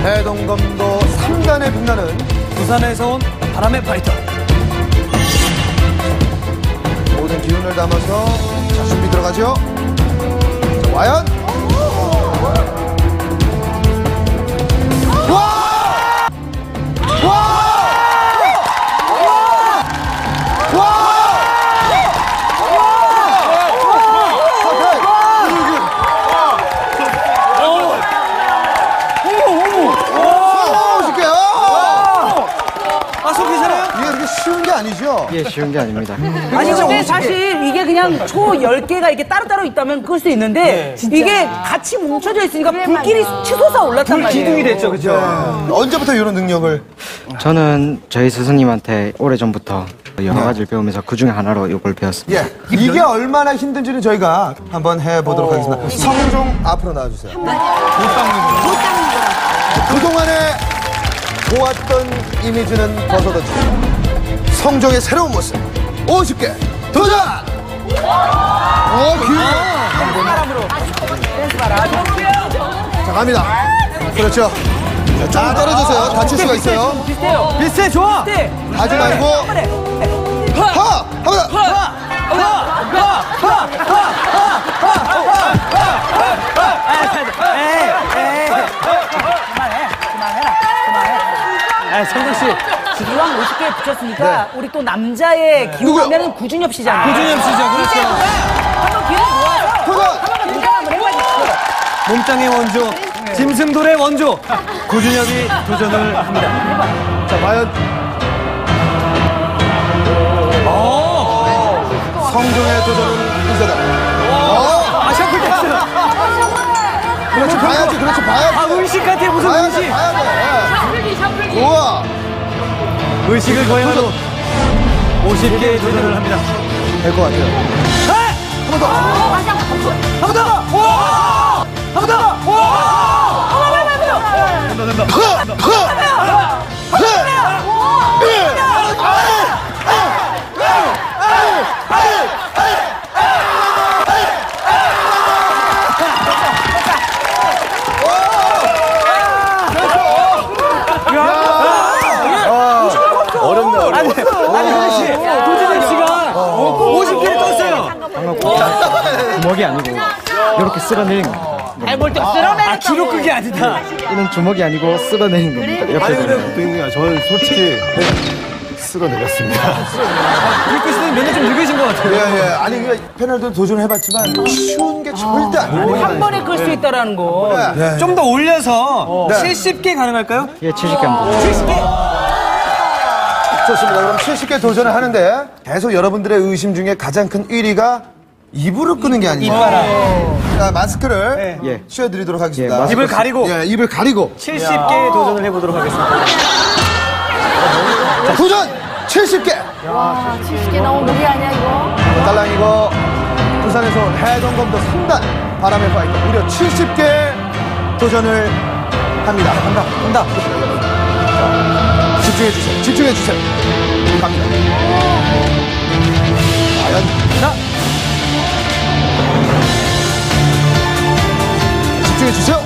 해동검도 3단에 빛나는 부산에서 온 바람의 파이터. 모든 기운을 담아서 자, 준비 들어가죠. 자, 과연 쉬운 게 아니죠? 예, 쉬운 게 아닙니다. 아니, 근데 사실 이게 그냥 초 10개가 이게 따로따로 있다면 끌 수 있는데, 이게 같이 뭉쳐져 있으니까 불길이 치솟아 올랐단 말이에요. 불기둥이 됐죠, 그죠? 언제부터 이런 능력을? 저는 저희 스승님한테 오래전부터 여러 가지를 배우면서 그 중에 하나로 이걸 배웠습니다. 예, 이게 얼마나 힘든지는 저희가 한번 해보도록 하겠습니다. 성종 앞으로 나와주세요. 그동안에 보았던 이미지는 벗어던지고 성종의 새로운 모습 50개 도전! 자, 갑니다. 그렇죠. 자, 좀 떨어져서요. 다칠 수가 있어요. 비슷해요. 비슷해, 좋아! 비슷해. 하지 말고 하! 합니다. 성동 씨. 이왕 50개 붙였으니까 우리 또 남자의 기호하면은 구준엽 씨잖아요. 구준엽 씨죠, 그렇죠. 이제 한번 기회 모아서 도전! 한번 등장 한번 해봐주시죠. 몸짱의 원조, 짐승돌의 원조, 구준엽이 도전을 합니다. 자, 과연 성종의 도전은 이제다. 아, 셔플 댄스. 그렇지, 봐야지, 그렇지, 봐야지. 아, 의식 같아, 무슨 봐야지, 의식. 봐야 돼. 좋아. 의식을 거행하고 50개의 도전을 합니다. 될 것 같아요. 한 번 더. 한 번 더! 한 번 더! 된다. 아니, 현진 씨, 도준엽 씨가 50개를 떴어요. 주먹이 아니고 이렇게 쓸어내린 겁니다. 볼때 쓸어내는 뒤로 끄기 아니다. 이는 주먹이 아니고 쓸어내린 겁니다. 옆에서. 저는 솔직히 쓸어내렸습니다. 불 씨는 몇년 좀 늙으신 것 같아요. 예, 예. 아니, 패널도 도전을 해봤지만 쉬운 게 절대 아니에요. 한 번에 끌 수 있다라는 거. 네. 좀 더 올려서 70개 가능할까요? 예, 70개 한번. 70개? 좋습니다. 그럼 70개 도전을 하는데 계속 여러분들의 의심 중에 가장 큰 1위가 입으로 끄는 게 아니고 자, 마스크를 예. 씌워드리도록 하겠습니다. 예, 마스크 입을 가리고 예, 입을 가리고 70개 도전을 해보도록 하겠습니다. 자, 도전! 70개! 와, 70개 너무 무리 아니야, 이거? 달랑이고 부산에서 온 해동검도 3단 바람의 파이터 무려 70개 도전을 합니다. 간다. 집중해주세요. 집중해주세요. 갑니다. 과연 자, 집중해주세요.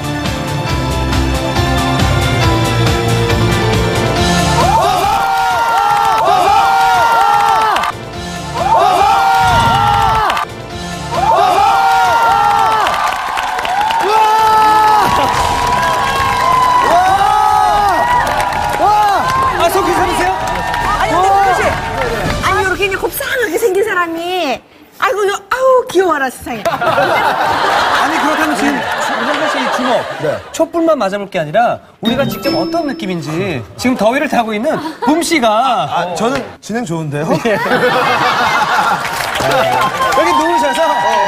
아, 속 괜찮으세요? 아니, 근데 현진 씨. 아니, 이렇게 그냥 곱상하게 생긴 사람이. 아이고, 아우, 귀여워라, 세상에. 아니, 그렇다면 지금 우정선 씨이 주먹, 네. 촛불만 맞아볼 게 아니라 우리가 직접 어떤 느낌인지 지금 더위를 타고 있는 붐 씨가 아, 저는 진행 좋은데요? 여기 누우셔서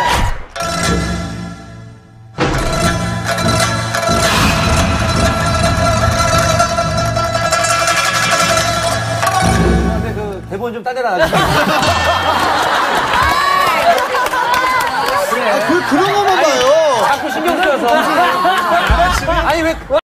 근데 그 대본 좀 따내라. 그런 것만 봐요. 자꾸 신경 쓰여서. 아니 왜